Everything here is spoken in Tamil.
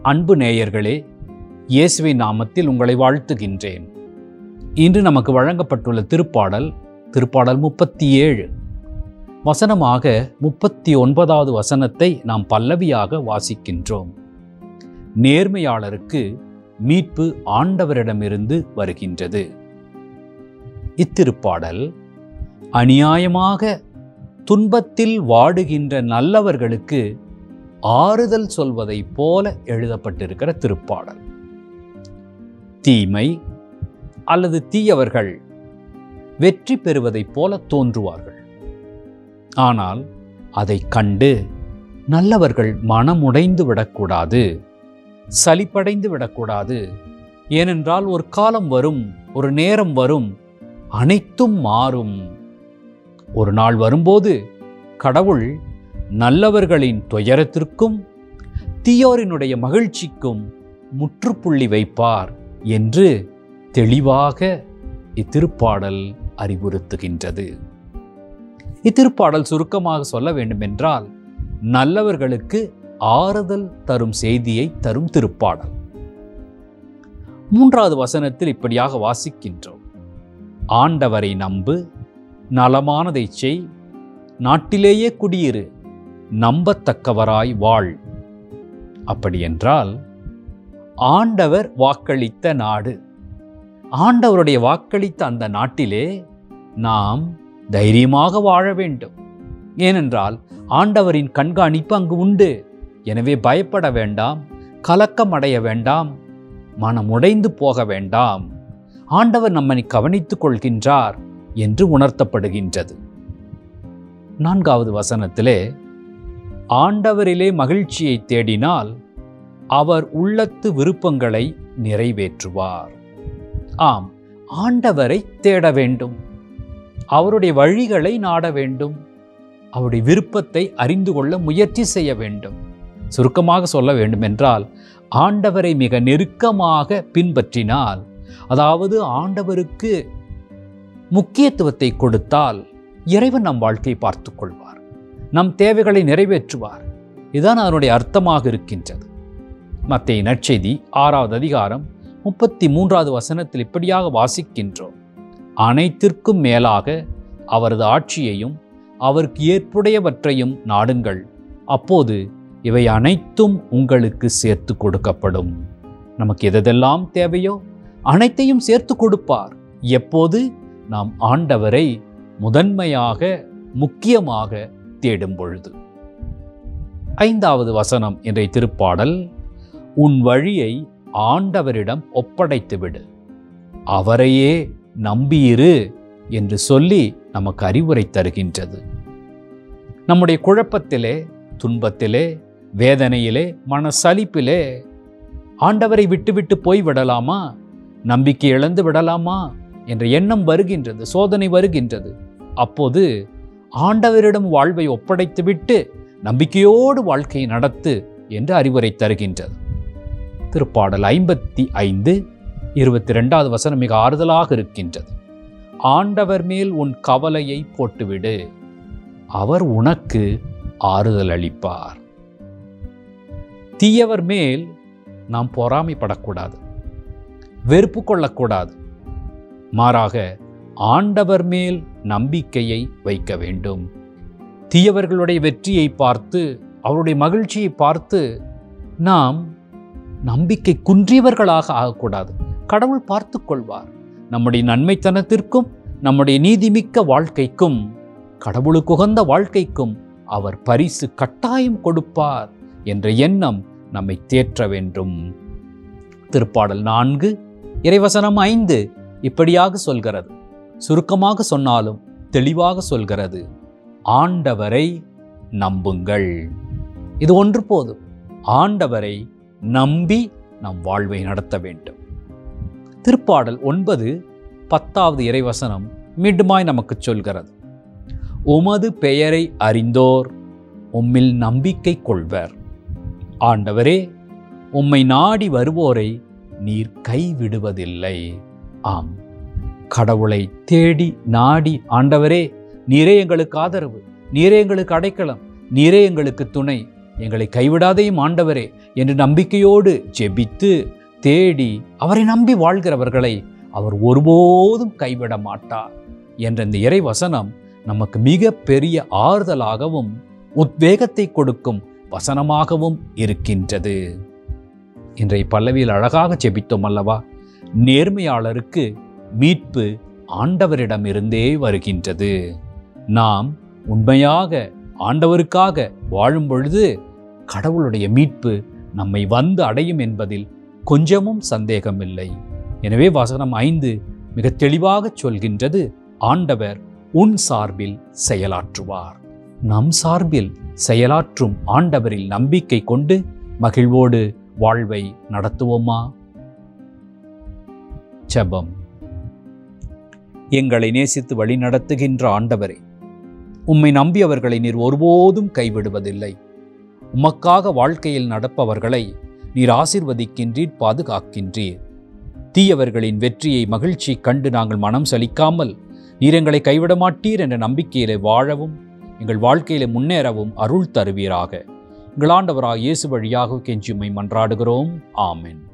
அன்பு நேயர்களே, இயேசுவின் நாமத்தில் உங்களை வாழ்த்துகின்றேன். இன்று நமக்கு வழங்கப்பட்டுள்ள திருப்பாடல் 37 வசனமாக 39வது வசனத்தை நாம் பல்லவியாக வாசிக்கின்றோம். நேர்மையாளருக்கு மீட்பு ஆண்டவரிடமிருந்து வருகின்றது. இத்திருப்பாடல் அநியாயமாக துன்பத்தில் வாடுகின்ற நல்லவர்களுக்கு ஆறுதல் சொல்வதைப் போல எழுதப்பட்டிருக்கிற திருப்பாடல். தீமை அல்லது தீயவர்கள் வெற்றி பெறுவதைப் போல தோன்றுவார்கள். ஆனால் அதை கண்டு நல்லவர்கள் மனமுடைந்து விடக்கூடாது, சலிப்படைந்து விடக்கூடாது. ஏனென்றால் ஒரு காலம் வரும், ஒரு நேரம் வரும், அனைத்தும் மாறும். ஒரு நாள் வரும்போது கடவுள் நல்லவர்களின் துயரத்திற்கும் தீயோரினுடைய மகிழ்ச்சிக்கும் முற்றுப்புள்ளி வைப்பார் என்று தெளிவாக இத்திருப்பாடல் அறிவுறுத்துகின்றது. இத்திருப்பாடல் சுருக்கமாக சொல்ல வேண்டுமென்றால் நல்லவர்களுக்கு ஆறுதல் தரும் செய்தியை தரும் திருப்பாடல். 3வது வசனத்தில் இப்படியாக வாசிக்கின்றோம்: ஆண்டவரை நம்பு, நலமானதை செய், நாட்டிலேயே குடியிரு, நம்பத்தக்கவராய் வாழ். அப்படியென்றால் ஆண்டவர் வாக்களித்த நாடு, ஆண்டவருடைய வாக்களித்த அந்த நாட்டிலே நாம் தைரியமாக வாழ வேண்டும். ஏனென்றால் ஆண்டவரின் கண்காணிப்பு அங்கு உண்டு. எனவே பயப்பட வேண்டாம், கலக்கம் அடைய வேண்டாம், மனமுடைந்து போக வேண்டாம். ஆண்டவர் நம்மை கவனித்துக் கொள்கின்றார் என்று உணர்த்தப்படுகின்றது. 4வது வசனத்திலே ஆண்டவரிலே மகிழ்ச்சியை தேடினால் அவர் உள்ளத்து விருப்பங்களை நிறைவேற்றுவார். ஆம், ஆண்டவரை தேட வேண்டும், அவருடைய வழிகளை நாட வேண்டும், அவருடைய விருப்பத்தை அறிந்து கொள்ள முயற்சி செய்ய வேண்டும். சுருக்கமாக சொல்ல வேண்டுமென்றால் ஆண்டவரை மிக நெருக்கமாக பின்பற்றினால், அதாவது ஆண்டவருக்கு முக்கியத்துவத்தை கொடுத்தால் இறைவன் நம் வாழ்க்கையை பார்த்து கொள்வார், நம் தேவைகளை நிறைவேற்றுவார். இதுதான் அதனுடைய அர்த்தமாக இருக்கின்றது. மத்தேயு நற்செய்தி 6வது அதிகாரம் 33வது வசனத்தில் இப்படியாக வாசிக்கின்றோம்: அனைத்திற்கும் மேலாக அவரது ஆட்சியையும் அவருக்கு ஏற்புடையவற்றையும் நாடுங்கள், அப்போது இவை அனைத்தும் உங்களுக்கு சேர்த்து கொடுக்கப்படும். நமக்கு எதெல்லாம் தேவையோ அனைத்தையும் சேர்த்து கொடுப்பார். எப்போது? நாம் ஆண்டவரை முதன்மையாக முக்கியமாக தேடும் பொழுது. 5வது வசனம் என்ற திருப்பாடல் உன் வழியை ஆண்டவரிடம் ஒப்படைத்துவிடு, அவரையே நம்பியிரு என்று சொல்லி நமக்கு அறிவுரை தருகின்றது. நம்முடைய குழப்பத்திலே, துன்பத்திலே, வேதனையிலே, மனசலிப்பிலே ஆண்டவரை விட்டுவிட்டு போய்விடலாமா, நம்பிக்கை இழந்து விடலாமா என்ற எண்ணம் வருகின்றது, சோதனை வருகின்றது. அப்போது ஆண்டவரிடம் வாழ்வை ஒப்படைத்துவிட்டு நம்பிக்கையோடு வாழ்க்கையை நடத்து என்று அறிவுரை தருகின்றது. திருப்பாடல் 55 22வது வசனம் மிக ஆறுதலாக இருக்கின்றது: ஆண்டவர் மேல் உன் கவலையை போட்டுவிடு, அவர் உனக்கு ஆறுதல் அளிப்பார். தீயவர் மேல் நாம் பொறாமைப்படக்கூடாது, வெறுப்பு கொள்ளக்கூடாது. மாறாக ஆண்டவர் மேல் நம்பிக்கையை வைக்க வேண்டும். தீயவர்களுடைய வெற்றியை பார்த்து, அவருடைய மகிழ்ச்சியை பார்த்து நாம் நம்பிக்கை குன்றியவர்களாக ஆகக்கூடாது. கடவுள் பார்த்து கொள்வார். நம்முடைய நன்மைத்தனத்திற்கும் நம்முடைய நீதிமிக்க வாழ்க்கைக்கும் கடவுளுக்கு உகந்த வாழ்க்கைக்கும் அவர் பரிசு கட்டாயம் கொடுப்பார் என்ற எண்ணம் நம்மை தேற்ற வேண்டும். திருப்பாடல் 4 இறைவசனம் 5 இப்படியாக சொல்கிறது. சுருக்கமாக சொன்னாலும் தெளிவாக சொல்கிறது: ஆண்டவரை நம்புங்கள். இது ஒன்று போதும். ஆண்டவரை நம்பி நம் வாழ்வை நடத்த வேண்டும். திருப்பாடல் 9 10வது இறைவசனம் மீண்டுமாய் நமக்கு சொல்கிறது: உமது பெயரை அறிந்தோர் உம்மில் நம்பிக்கை கொள்வர். ஆண்டவரே, உம்மை நாடி வருவோரை நீர் கைவிடுவதில்லை. ஆம், கடவுளை தேடி நாடி, ஆண்டவரே நீரே எங்களுக்கு ஆதரவு, நீரே எங்களுக்கு அடைக்கலம், நீரே எங்களுக்கு துணை, எங்களை கைவிடாதையும் ஆண்டவரே என்று நம்பிக்கையோடு ஜெபித்து தேடி அவரை நம்பி வாழ்கிறவர்களை அவர் ஒருபோதும் கைவிட மாட்டார் என்ற இந்த இறை வசனம் நமக்கு மிக பெரிய ஆறுதலாகவும் உத்வேகத்தை கொடுக்கும் வசனமாகவும் இருக்கின்றது. இன்றைய பல்லவியில் அழகாக ஜெபித்தோம் அல்லவா? நேர்மையாளருக்கு மீட்பு ஆண்டவரிடமிருந்தே வருகின்றது. நாம் உண்மையாக ஆண்டவருக்காக வாழும் பொழுது கடவுளுடைய மீட்பு நம்மை வந்து அடையும் என்பதில் கொஞ்சமும் சந்தேகமில்லை. எனவே வசனம் 5 மிக தெளிவாக சொல்கின்றது, ஆண்டவர் உன் சார்பில் செயலாற்றுவார். நம் சார்பில் செயலாற்றும் ஆண்டவரில் நம்பிக்கை கொண்டு மகிழ்வோடு வாழ்வை நடத்துவோமா? ஜெபம். எங்களை நேசித்து வழி நடத்துகின்ற ஆண்டவரே, உம்மை நம்பியவர்களை நீர் ஒருபோதும் கைவிடுவதில்லை. உமக்காக வாழ்க்கையில் நடப்பவர்களை நீர் ஆசீர்வதிக்கின்றீர், பாதுகாக்கின்றீர். தீயவர்களின் வெற்றியை மகிழ்ச்சி கண்டு நாங்கள் மனம் சலிக்காமல் நீர் எங்களை கைவிட மாட்டீர் என்ற நம்பிக்கையிலே வாழவும் எங்கள் வாழ்க்கையிலே முன்னேறவும் அருள் தருவீராக. எங்கள் ஆண்டவராகிய இயேசு வழியாக கெஞ்சி உம்மை மன்றாடுகிறோம். ஆமென்.